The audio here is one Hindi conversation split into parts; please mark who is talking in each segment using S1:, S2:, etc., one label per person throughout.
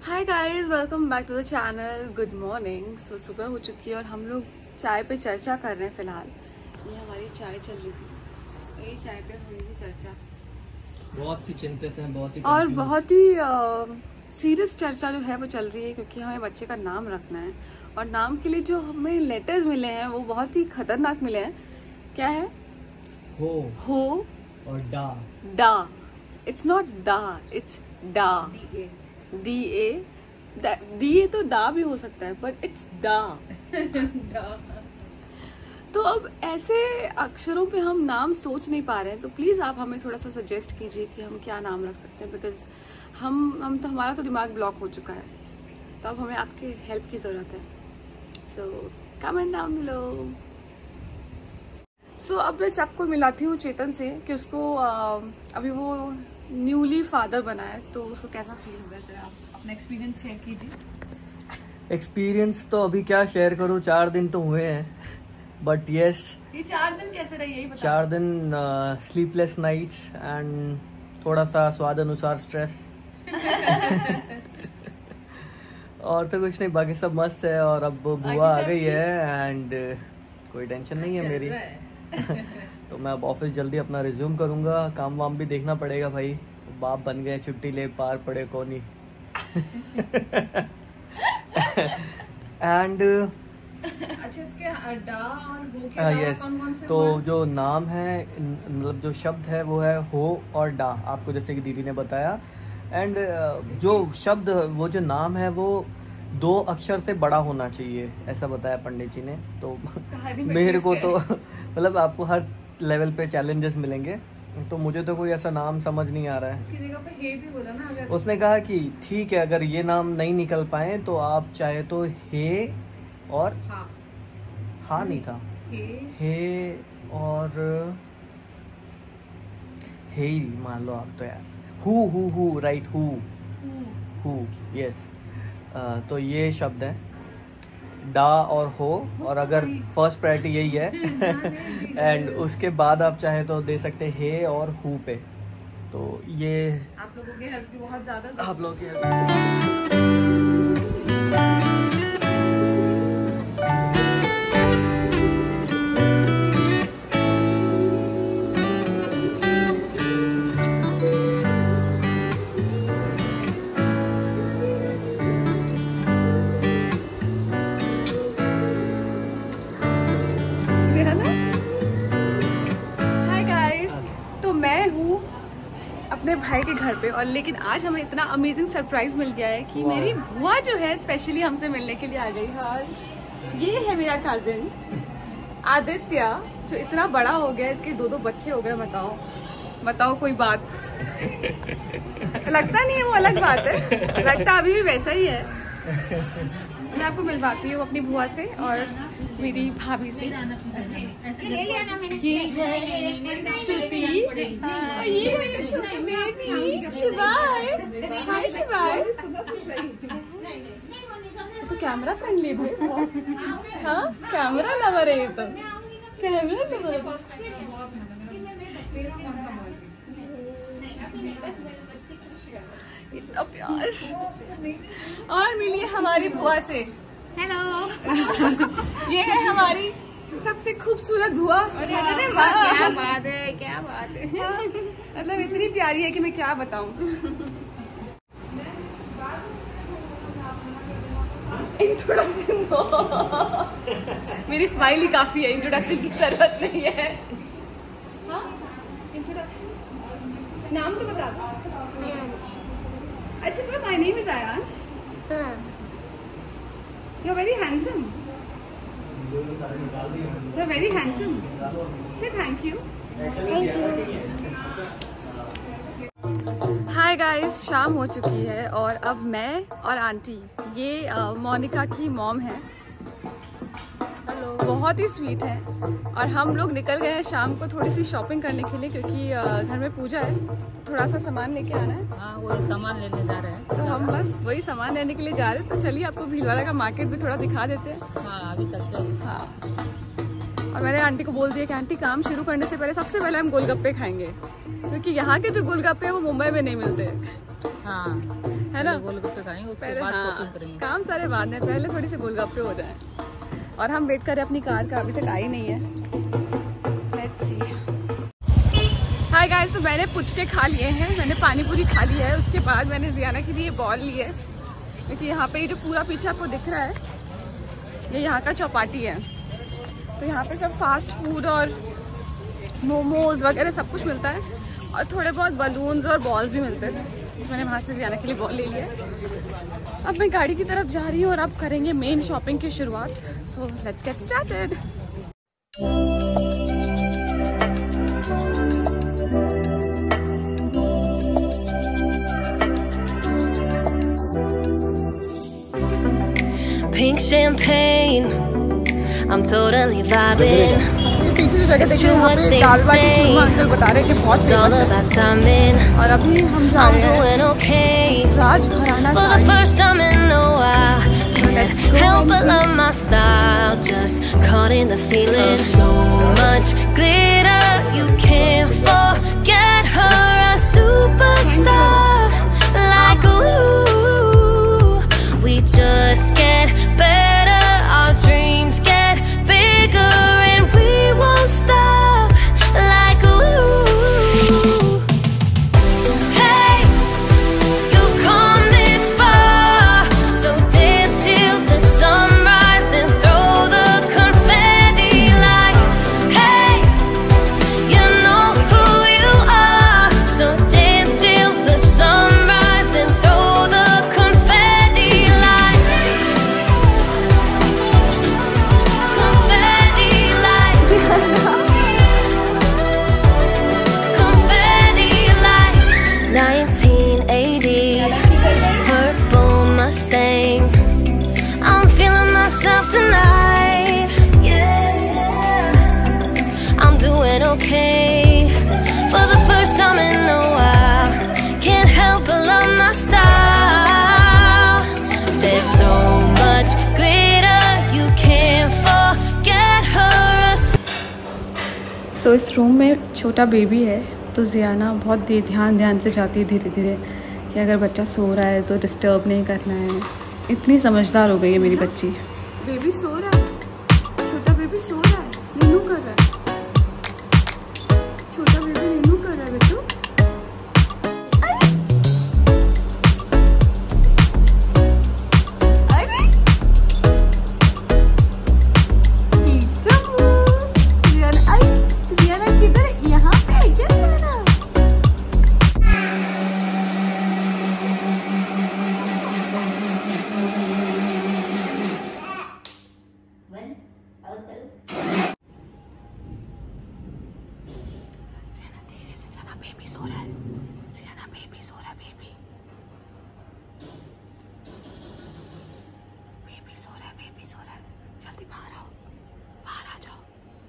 S1: Hi guys, welcome back to the channel. Good morning. So सुबह हो चुकी है और हम लोग चाय पे चर्चा कर रहे हैं। फिलहाल ये हमारी चाय चल रही थी, यही चाय पे हो रही थी चर्चा।
S2: बहुत ही चिंतित हैं, बहुत
S1: ही सीरियस चर्चा जो है वो चल रही है, क्योंकि हमें बच्चे का नाम रखना है और नाम के लिए जो हमें लेटर्स मिले हैं वो बहुत ही खतरनाक मिले हैं। क्या है? हो
S2: और डा।
S1: इट्स नॉट दा, इट्स डा। डी तो दा भी हो सकता है, बट इट्स डा। तो अब ऐसे अक्षरों पे हम नाम सोच नहीं पा रहे हैं, तो प्लीज आप हमें थोड़ा सा सजेस्ट कीजिए कि हम क्या नाम रख सकते हैं, बिकॉज हमारा तो दिमाग ब्लॉक हो चुका है। तो अब हमें आपके हेल्प की जरूरत है। So comment down below. So अब मैं सबको मिलाती हूँ चेतन से कि उसको अभी वो न्यूली फादर बना है, तो उसको कैसा फील होगा। जरा आप अपना एक्सपीरियंस शेयर कीजिए।
S2: एक्सपीरियंस तो अभी क्या शेयर करूँ, 4 दिन तो हुए हैं, बट यस।
S1: ये 4 दिन कैसे रहे यही बता।
S2: 4 दिन स्लीपलेस नाइट्स एंड थोड़ा सा स्वाद अनुसार स्ट्रेस। और तो कुछ नहीं, बाकी सब मस्त है। और अब बुआ आ गई है एंड कोई टेंशन नहीं है मेरी। तो मैं अब ऑफिस जल्दी अपना रिज्यूम करूंगा। काम वाम भी देखना पड़ेगा भाई, बाप बन गए, छुट्टी ले पार पड़े कौन ही। एंड
S1: अच्छा, इसके डा और हो के अलावा
S2: यस,
S1: कौन-कौन से
S2: तो
S1: हुआ?
S2: जो नाम है, मतलब जो शब्द है वो है हो और डा, आपको जैसे कि दीदी ने बताया। एंड जो शब्द, वो जो नाम है वो 2 अक्षर से बड़ा होना चाहिए, ऐसा बताया पंडित जी ने। तो मेरे को तो मतलब आपको हर लेवल पे चैलेंजेस मिलेंगे, तो मुझे तो कोई ऐसा नाम समझ नहीं आ रहा है।
S1: इसकी जगह पे हे भी बोला ना अगर।
S2: उसने कहा कि ठीक है, अगर ये नाम नहीं निकल पाए तो आप चाहे तो हे और हाँ नहीं था, हे और हे ही मान लो आप तो यार। Who right, who yes. तो ये शब्द है डा और हो, और अगर फर्स्ट प्रायोरिटी यही है एंड उसके बाद आप चाहे तो दे सकते हे और हु पे। तो ये
S1: आप लोगों की हेल्प की बहुत ज्यादा
S2: आप लोगों की
S1: अपने भाई के घर पे। और लेकिन आज हमें इतना अमेजिंग सरप्राइज मिल गया है कि मेरी बुआ जो है स्पेशली हमसे मिलने के लिए आ गई है। और ये है मेरा कजिन आदित्य, जो इतना बड़ा हो गया, इसके 2 बच्चे हो गए। बताओ कोई बात लगता नहीं है, वो अलग बात है, लगता अभी भी वैसा ही है। मैं आपको मिलवाती हूँ अपनी बुआ से और मेरी भाभी से। ये है श्रुति, ये है छोटी बेबी शिवाय। हाय शिवाय। तो कैमरा फ्रेंडली भाई, हाँ कैमरा लवर है ये तो, कैमरा लवर। इतना प्यार। और मिलिए हमारी बुआ से। हेलो। ये है हमारी सबसे खूबसूरत बुआ।
S3: क्या बात है।
S1: मतलब इतनी प्यारी है कि मैं क्या बताऊं। इंट्रोडक्शन दो। मेरी स्माइल ही काफी है, इंट्रोडक्शन की जरूरत नहीं है। हाँ इंट्रोडक्शन, नाम तो बता दो। अच्छा, तो my name is Aayansh. You are very handsome. You are very handsome. Say thank you. Hi guys, शाम हो चुकी है और अब मैं और आंटी, ये मोनिका की मॉम है, बहुत ही स्वीट है, और हम लोग निकल गए हैं शाम को थोड़ी सी शॉपिंग करने के लिए, क्योंकि घर में पूजा है, थोड़ा सा सामान लेके आना है।
S3: हाँ, वही सामान लेने जा रहे हैं।
S1: तो हम बस वही सामान लेने के लिए जा रहे हैं। तो चलिए आपको भीलवाड़ा का मार्केट भी थोड़ा दिखा देते हैं।
S3: हाँ, अभी चलते हैं।
S1: हाँ, और मैंने आंटी को बोल दिया कि आंटी काम शुरू करने से पहले सबसे पहले हम गोलगप्पे खाएंगे, क्योंकि यहाँ के जो गोलगप्पे हैं वो मुंबई में नहीं मिलते।
S3: हाँ,
S1: है ना। ना,
S3: गोलगप्पे खाएंगे उसके
S1: पहले
S3: बाद
S1: हाँ,
S3: शॉपिंग करेंगे।
S1: काम सारे बाद में, पहले थोड़ी सी गोलगप्पे हो जाए। और हम वेट करें अपनी कार का, अभी तक आई नहीं है। Let's see. हाय गाइस, तो मैंने पुचके खा लिए हैं, मैंने पानी पूरी खा ली है। उसके बाद मैंने जियाना के लिए बॉल ली है, क्योंकि यहाँ पे ये जो पूरा पीछे आपको दिख रहा है ये यहाँ का चौपाटी है। तो यहाँ पे सब फास्ट फूड और मोमोज वगैरह सब कुछ मिलता है, और थोड़े बहुत बलून्स और बॉल्स भी मिलते थे। मैंने वहाँ से जियाना के लिए बॉल ले लिया। अब मैं गाड़ी की तरफ जा रही हूँ और अब करेंगे मेन शॉपिंग की शुरुआत। So let's get started.
S4: Pink champagne, I'm totally vibing.
S1: पीछे जो जगह देखिए यहाँ पे दाल बाटी चूरमा अंकल बता रहे कि बहुत
S4: It's all
S1: famous
S4: about timing.
S1: है। और अभी हम जा
S4: I'm
S1: रहे हैं
S4: doing okay.
S1: Rajgharana
S4: For the
S1: sari.
S4: first time in a while, can't help but love my style. Just caught in the feeling. So much glitter, you can't forget her. A superstar, like ooh. We just get better. Our dreams get bigger, and we won't stop. Like ooh. Hey, you've come this far, so dance till the sunrise and throw the confetti like, hey, you know who you are, so dance till the sunrise and throw the confetti like, confetti like, confetti like 1980 purple Mustang. I'm feeling myself tonight. Yeah, I'm doing okay for the first time in a while. Can't help but love my style. There's so much glitter, you can't forget her.
S1: सो इस रूम में छोटा बेबी है, तो जियाना बहुत ध्यान से जाती है धीरे धीरे, कि अगर बच्चा सो रहा है तो डिस्टर्ब नहीं करना है। इतनी समझदार हो गई है मेरी बच्ची। बेबी सो रहा है, छोटा बेबी सो रहा है, नीनू कर रहा है, छोटा बेबी नीनू कर रहा है बेटू। अरे जियाना आई, जियाना किधर है? यहाँ पे है क्या जियाना? जियाना धीरे से जाना, बेबी सो रहा है। जियाना बेबी सो रहा है, बेबी बेबी सो रहा है, बेबी सो रहा है। जल्दी बाहर आओ, बाहर आ जाओ।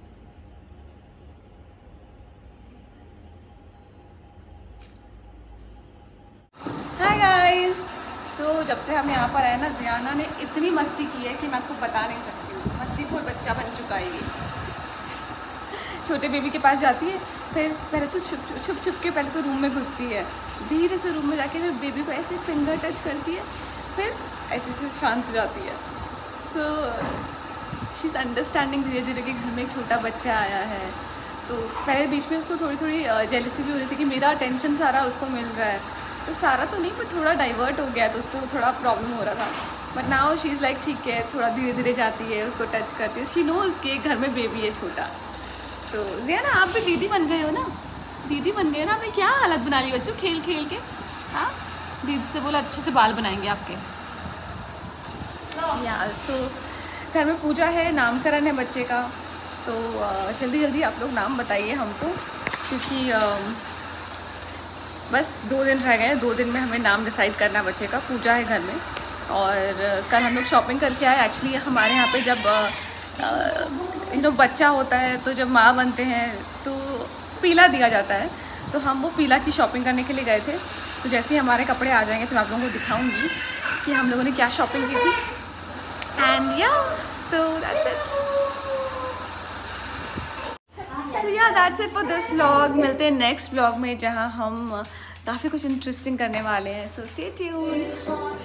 S1: हाय गाइस, सो जब से हम यहाँ पर आए ना, जियाना ने इतनी मस्ती की है कि मैं आपको बता नहीं सकती हूँ। मस्तीखोर बच्चा बन चुका है ये। छोटे बेबी के पास जाती है, फिर पहले तो छुप छुप के पहले तो रूम में घुसती है, धीरे से रूम में जाके फिर बेबी को ऐसे फिंगर टच करती है, फिर ऐसे से शांत हो जाती है। सो शी इज़ अंडरस्टैंडिंग धीरे धीरे कि घर में एक छोटा बच्चा आया है। तो पहले बीच में उसको थोड़ी थोड़ी जेलसी भी हो रही थी कि मेरा अटेंशन सारा उसको मिल रहा है, तो सारा तो नहीं पर थोड़ा डाइवर्ट हो गया, तो उसको थोड़ा प्रॉब्लम हो रहा था। But now she is like ठीक है, थोड़ा धीरे धीरे जाती है, उसको टच करती है। शी नोज़ कि घर में बेबी है छोटा। तो जियाना आप भी दीदी बन गए हो ना, दीदी बन गए ना। आपने क्या हालत बना ली बच्चों खेल खेल के। हाँ, दीदी से बोला अच्छे से बाल बनाएंगे आपके। यार सो घर में पूजा है, नामकरण है बच्चे का, तो जल्दी जल्दी आप लोग नाम बताइए हमको, क्योंकि बस 2 दिन रह गए। 2 दिन में हमें नाम डिसाइड करना है बच्चे का। पूजा है घर में, और कल हम लोग शॉपिंग करके आए। एक्चुअली हमारे यहाँ पे जब बच्चा होता है तो जब माँ बनते हैं तो पीला दिया जाता है, तो हम वो पीला की शॉपिंग करने के लिए गए थे। तो जैसे ही हमारे कपड़े आ जाएंगे तो मैं आप लोगों को दिखाऊंगी कि हम लोगों ने क्या शॉपिंग की थी। एंड या so that's it. So yeah that's it for this vlog. मिलते हैं नेक्स्ट व्लॉग में, जहाँ हम काफ़ी कुछ इंटरेस्टिंग करने वाले हैं, सो स्टे ट्यून्ड।